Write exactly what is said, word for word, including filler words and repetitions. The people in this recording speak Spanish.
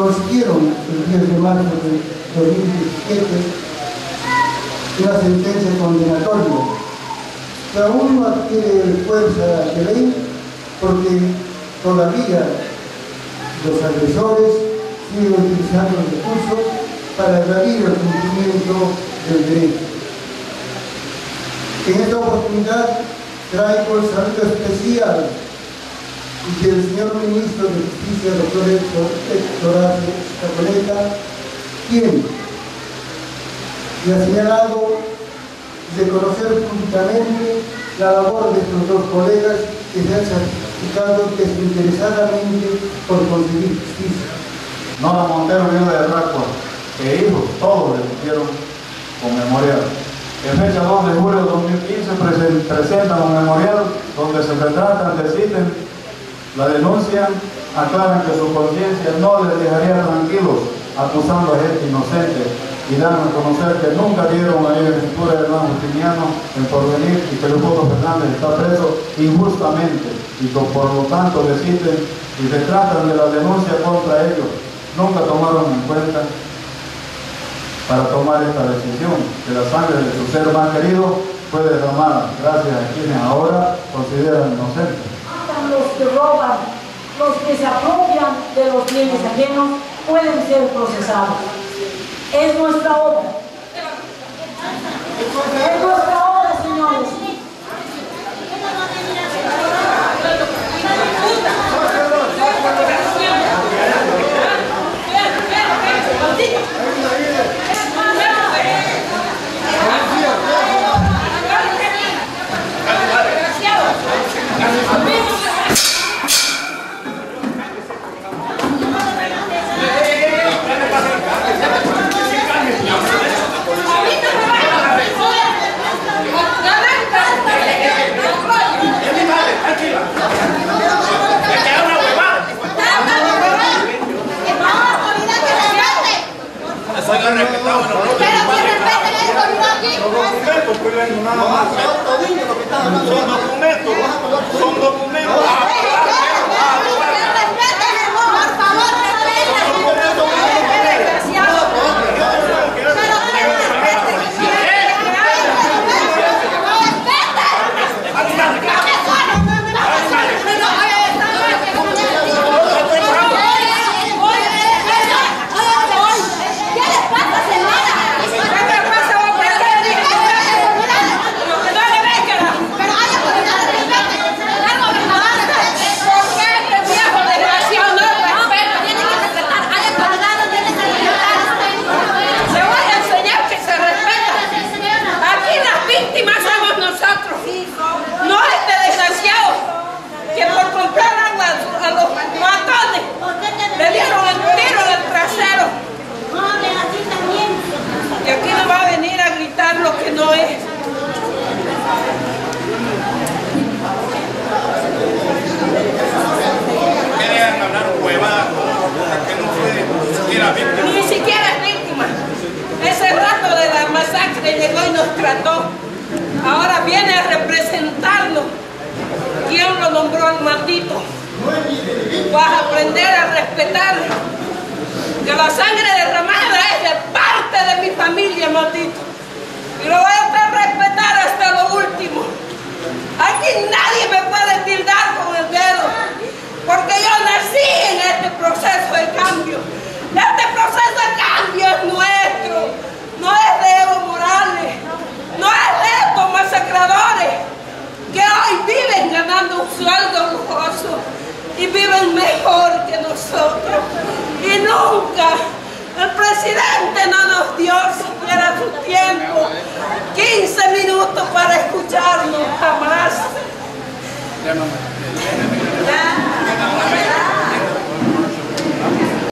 consiguieron el diez de marzo de dos mil diecisiete una sentencia condenatoria que aún no adquiere fuerza de ley porque todavía los agresores siguen utilizando el recurso para evadir el cumplimiento del derecho. En esta oportunidad traigo el saludo especial del señor ministro de Justicia, doctor Héctor Arce Escapoleta, quien le ha señalado de conocer públicamente la labor de estos dos colegas que se han sacrificado desinteresadamente por conseguir justicia. Nora Montero vino de Raco, que hijos, todos le pusieron con memorial. En fecha dos de julio de dos mil quince presentan un memorial donde se retratan, deciden, la denuncian, aclaran que su conciencia no les dejaría tranquilos acusando a gente inocente y dan a conocer que nunca dieron a la escritura del hermano Justiniano en porvenir y que Leopoldo Fernández está preso injustamente y que por lo tanto deciden y retratan de la denuncia contra ellos. Nunca tomaron en cuenta para tomar esta decisión, que la sangre de su ser más querido fue derramada gracias a quienes ahora consideran inocentes. Los que roban, los que se apropian de los bienes ajenos pueden ser procesados. Es nuestra obra. Es nuestra obra, señores. Son documentos, son documentos. Ni siquiera es víctima. Ese rato de la masacre llegó y nos trató. Ahora viene a representarnos. ¿Quién lo nombró al maldito? Vas a aprender a respetar que la sangre derramada es de parte de mi familia, maldito. Y lo voy a hacer respetar hasta lo último. Aquí nadie me puede tildar con el dedo, porque yo nací en este proceso de cambio. Este proceso de cambio es nuestro, no es de Evo Morales, no es de estos masacradores que hoy viven ganando un sueldo lujoso y viven mejor que nosotros. Y nunca el presidente no nos dio siquiera su tiempo, quince minutos para escucharnos, jamás.